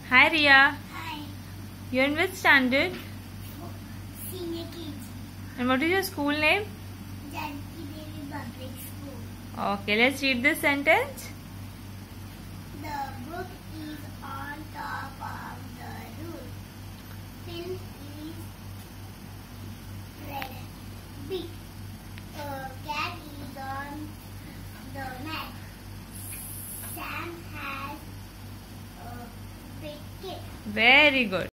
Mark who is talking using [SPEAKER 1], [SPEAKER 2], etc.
[SPEAKER 1] Hi Ria.
[SPEAKER 2] Hi.
[SPEAKER 1] You're in which standard?
[SPEAKER 2] Senior kids.
[SPEAKER 1] And what is your school name?
[SPEAKER 2] Janki Devi Public School.
[SPEAKER 1] Okay, let's read this sentence.
[SPEAKER 2] The book is on top of the roof. Phil is red. Big. Cat is on the mat. Sam has a big kit.
[SPEAKER 1] Very good.